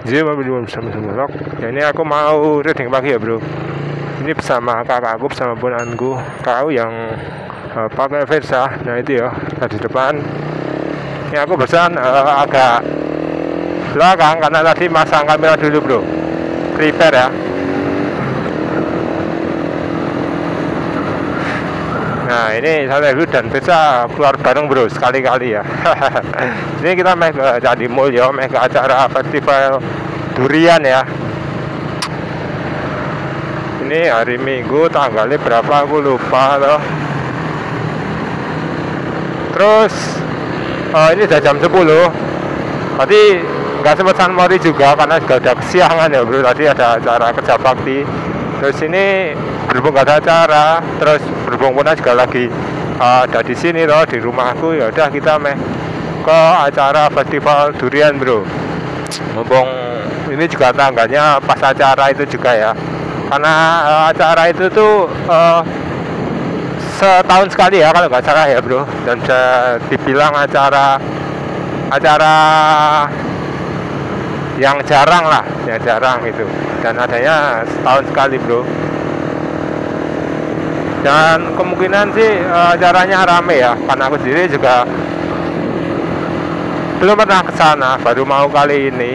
Jadi mobil bersama vlog. Ya ini aku mau riding pagi ya bro. Ini bersama kakakku, bersama ponanku. Kakakku yang pakai Versa. Nah itu ya, tadi depan. Ini aku pesan agak belakang karena tadi masang kamera dulu bro. Prepare ya. Nah ini saya dulu dan Versa keluar bareng bro sekali-kali ya. Ini kita main ke Candi Mulyo, main ke acara festival durian ya. Ini hari Minggu, tanggalnya berapa aku lupa loh. Terus ini udah jam 10. Tadi nggak sempat sunmori juga karena juga ada kesiangan ya bro. Tadi ada acara kerja bakti. Terus ini berhubung gak ada acara, terus berhubung Puna juga lagi ada di sini loh di rumahku, ya udah kita ke acara festival durian bro. Mumpung ini juga tangganya pas acara itu juga ya, karena acara itu tuh setahun sekali ya kalau nggak salah ya bro, dan dibilang acara yang jarang lah, yang jarang itu, dan adanya setahun sekali bro. Dan kemungkinan sih acaranya rame ya, karena aku sendiri juga belum pernah ke sana, baru mau kali ini.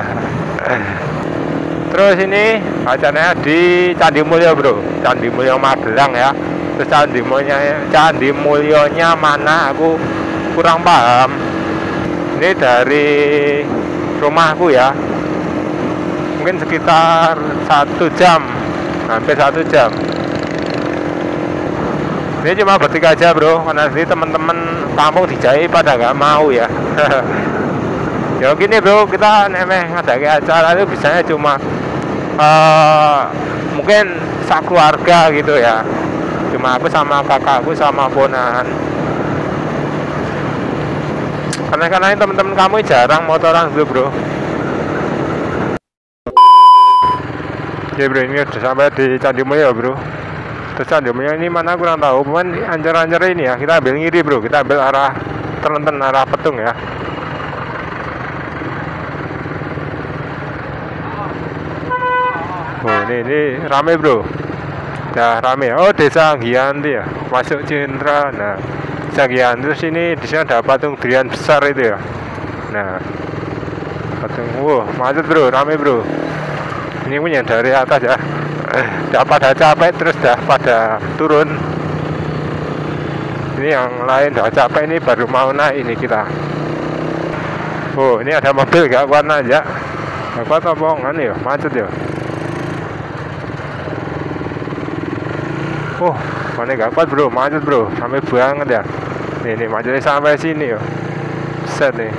Terus ini acaranya di Candi Mulyo bro, Candi Mulyo Magelang ya. Terus Candi Mulyonya mana aku kurang paham. Ini dari rumahku ya, mungkin sekitar 1 jam, hampir 1 jam. Ini cuma bertiga aja bro, karena sini teman-teman kampung dijai pada nggak mau ya. Ya gini bro, kita ngadaki acara itu biasanya cuma mungkin sekeluarga gitu ya, cuma aku sama kakakku sama ponakan. Karena ini teman-teman kamu jarang motoran dulu bro. Ya bro, ini udah sampai di Candi Mulyo bro. Terus Candi Mulyo ini mana kurang tahu, cuman ancar-ancar ini ya, kita ambil ngiri bro, kita ambil arah Telenten, arah Petung ya. Oh ini rame bro, nah rame. Oh Desa Giyanti ya, masuk Cindra. Nah Desa Giyanti, terus ini di sini ada patung durian besar itu ya. Nah patung, macet bro, rame bro. Ini punya dari atas ya, udah pada capek terus dah pada turun. Ini yang lain udah capek, ini baru mau naik ini kita. Oh ini ada mobil gak kuat aja, gak kuat apa ya, macet ya. Mana gak kuat bro, macet bro, sampai banget ya. Ini macetnya sampai sini ya, set nih.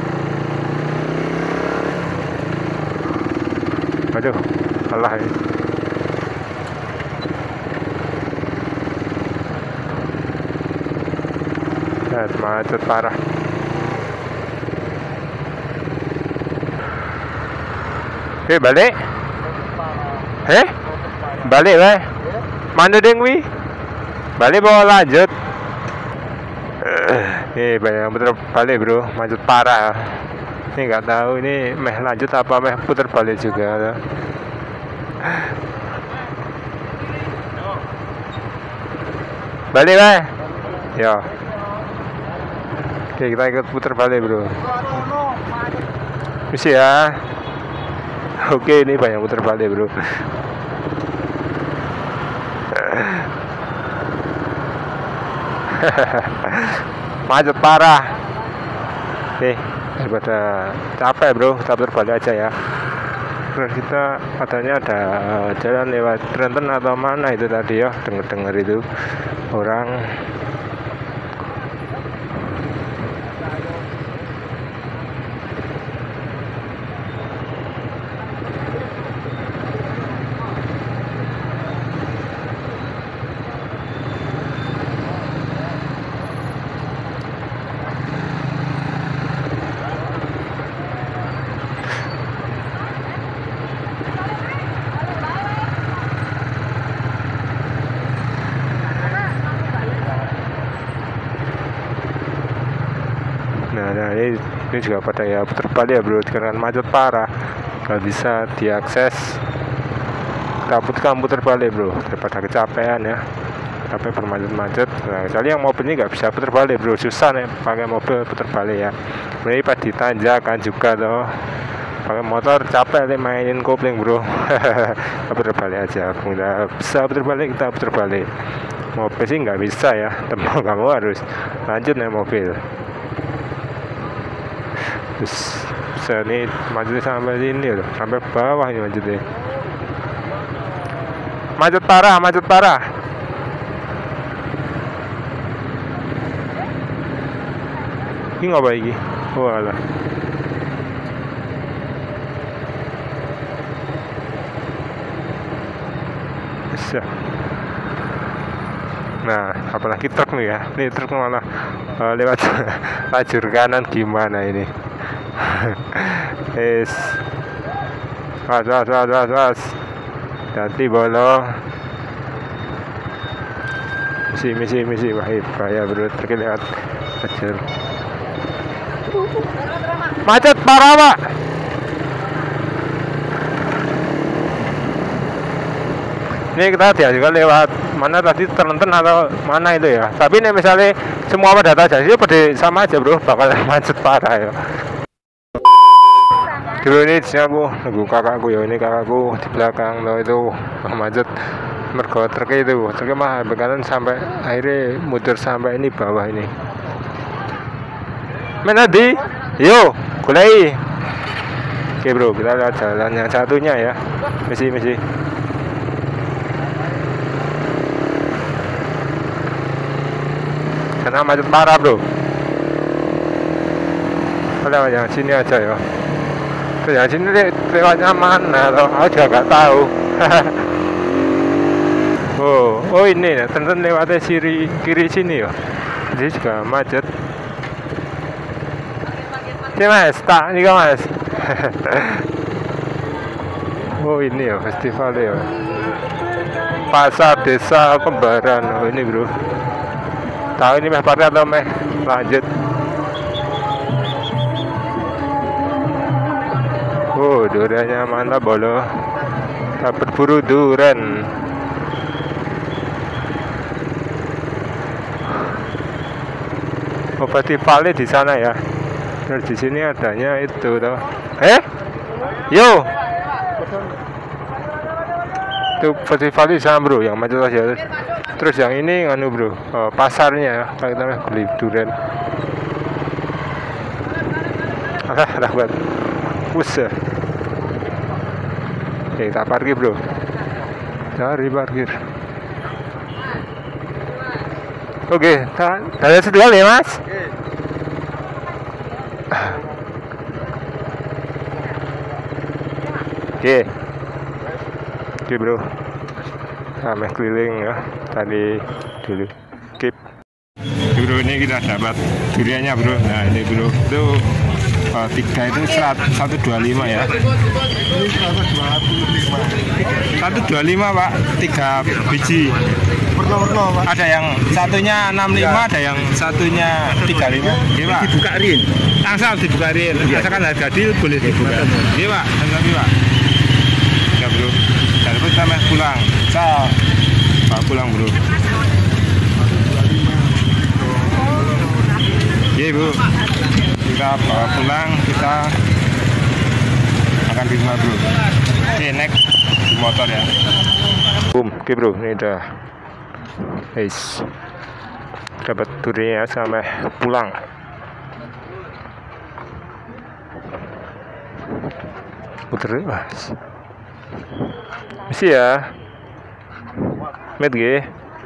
Aduh, alah ini. Macet parah. Oke balik. Balik lah. Mana dengwi? Balik bawa lanjut. Nih banyak yang putar balik bro, macet parah. Ini nggak tahu ini lanjut apa putar balik juga. Balik lah. Ya. Oke kita ikut putar balik bro. Misi ya. Oke ini banyak putar balik bro. Macet parah. Daripada capek bro, kita putar balik aja ya. Terus kita katanya ada jalan lewat Trenten atau mana itu tadi ya, dengar itu orang. Nah ini juga pada ya putar balik ya bro, karena macet parah. nggak bisa diakses. Kita putar balik bro, daripada kecapean ya, capek bermacet-macet. Nah, kecuali yang mobil ini nggak bisa putar balik bro, susah nih pakai mobil putar balik ya. Ini pas ditanjakan juga loh, pakai motor capek nih mainin kopling bro. Kita putar balik aja, nggak bisa putar balik kita putar balik. Mobil sih nggak bisa ya, teman kamu harus lanjut nih mobil. Terus bisa nih macetnya sampai sini loh, sampai bawah ini macetnya. Macet parah. Ini ngapa iki? Walah. Bisa. Nah, apalagi truk nih ya. Ini truk malah lewat lajur kanan gimana ini? Es. Was. Hati bolong. Misi. Wah, bahaya bro, terkelihat lajur. Macet parah pak. Ini kita diajukan lewat mana tadi, Terlenten atau mana itu ya. Tapi ini misalnya semua data jadi pada sama aja bro, bakal macet parah ya. Dulu ini aku nunggu kakakku ya, ini kakakku di belakang loh itu macet mergo truk itu mah bekalan sampai akhirnya muter sampai ini bawah ini. Mana di? Yo, kulai. Oke bro, kita lihat jalan yang satunya ya. Misi. Karena macet parah bro. Lewat yang sini aja ya. Yang sini lewatnya mana loh? Aku juga nggak tahu. Oh ini ya, Terlenten lewatnya kiri sini ya. Jadi juga macet. Ini mas, tak ini kan mas. Oh ini ya festival ya. Pasar Desa Kembaran. Oh ini bro. Tahu ini meh parkir atau meh lanjut? Oh, duriannya mantap bolo. Kita berburu durian. Oh, festivalnya di sana ya. Terus di sini adanya itu toh. Yo. Itu festival di sana bro, yang macet aja. Terus yang ini nganu bro, pasarnya ya, kita beli durian. Dapat. Usah. Kita parkir bro. Cari parkir. Oke, kita sedual ya mas. Oke bro. Sampai keliling ya tadi dulu. Keep. Bro ini kita dapat duriannya bro. Nah ini bro itu 3 itu 125 ya. 125 pak, 3 biji. Ada yang satunya 65, ada yang satunya 35. Iya pak. Dibukain. Langsung dibukain. Asalkan harga deal boleh dibuka. Iya pak. Tapi pak. Ya bro. Terus sampai pulang. Bawa pulang bro. Iya bro. Kita bawa pulang, kita akan di rumah bro. Oke, next di motor ya. Boom, oke bro, ini udah guys, dapat duriannya sampai pulang. Puter mas, misi ya, met ge.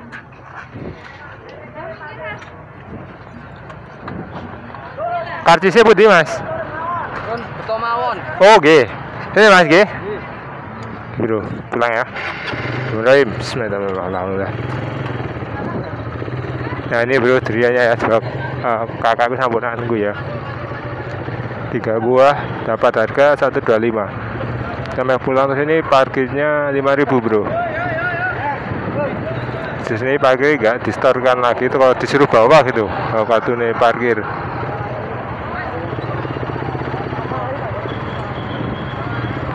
Karcisnya putih mas. Betul mawon. Oh ge, ini mas ge. Bro, pulang ya. Mulai bismillahirrahmanirrahim. Nah ini bro duriannya ya, sebab kakakku sampun nunggu ya. 3 buah dapat harga 125. Sampai pulang ke sini parkirnya 5.000 bro. Di sini parkir nggak distorkan lagi, itu kalau disuruh bawa gitu kalau kartu nih parkir.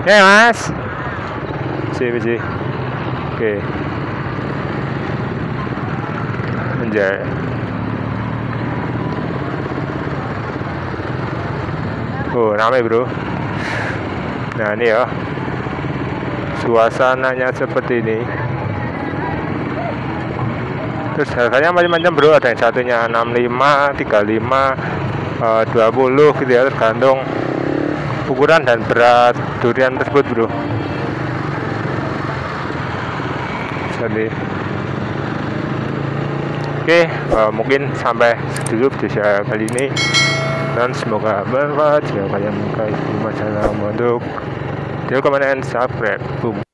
Ya mas. Biji. Oke. Anjay. Oh, ramai bro. Nah ini ya, suasananya seperti ini. Terus harganya macam-macam bro, ada yang satunya 65, 35, 20 gitu ya, tergantung ukuran dan berat durian tersebut bro. Jadi oke, mungkin sampai dulu video saya kali ini, dan semoga bermanfaat. Jika kalian menyukai, masalah untuk jangan lupa subscribe. Boom.